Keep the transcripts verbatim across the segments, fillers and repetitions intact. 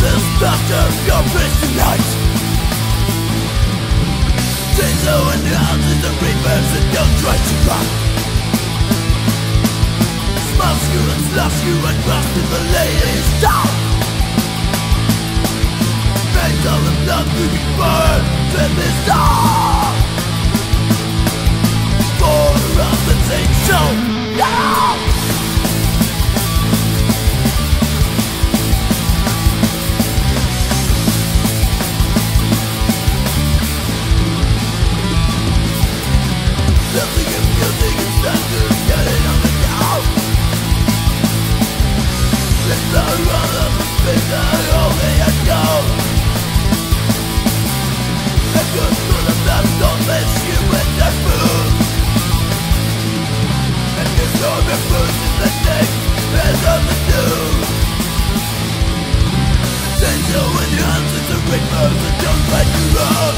splatter your face tonight. Chainsaw in the hands of the reapers and don't try to run. Smash you and slash you and crush to the ladies down. Veins of the blood to be burned, let me stop. For us the chainsaw, yeah! Nothing and music and standards getting on the down. Let's not run up the space that only I know. A good full of blood don't let you with their food. And you know the fruit is the neck and of the news. Chainsaw in your hands is a reaper and don't let you run.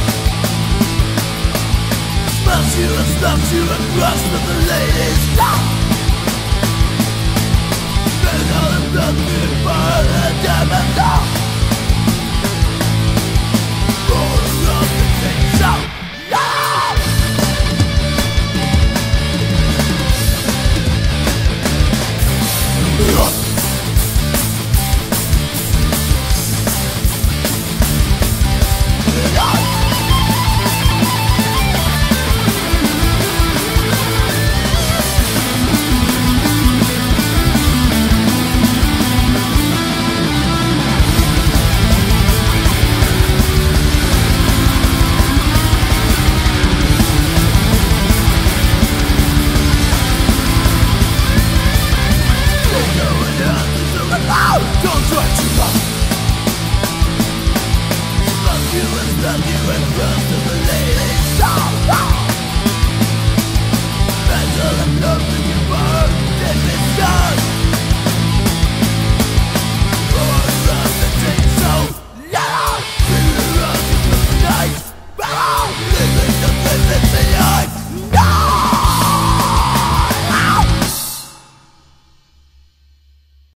Smash you and smash you and crush to the ladies down. Burn all the blood to burn.